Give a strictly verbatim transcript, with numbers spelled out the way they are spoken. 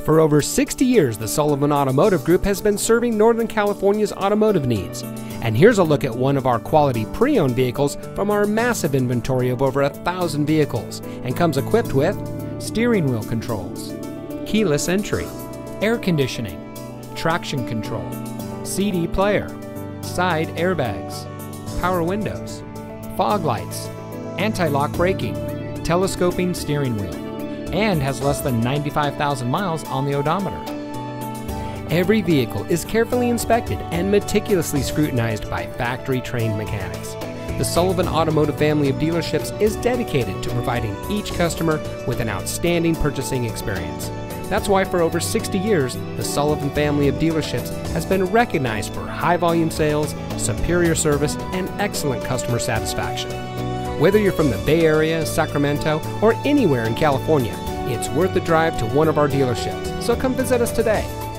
For over sixty years, the Sullivan Automotive Group has been serving Northern California's automotive needs. And here's a look at one of our quality pre-owned vehicles from our massive inventory of over a thousand vehicles, and comes equipped with steering wheel controls, keyless entry, air conditioning, traction control, C D player, side airbags, power windows, fog lights, anti-lock braking, telescoping steering wheel, and has less than ninety-five thousand miles on the odometer. Every vehicle is carefully inspected and meticulously scrutinized by factory-trained mechanics. The Sullivan Automotive family of dealerships is dedicated to providing each customer with an outstanding purchasing experience. That's why for over sixty years, the Sullivan family of dealerships has been recognized for high-volume sales, superior service, and excellent customer satisfaction. Whether you're from the Bay Area, Sacramento, or anywhere in California, it's worth the drive to one of our dealerships. So come visit us today.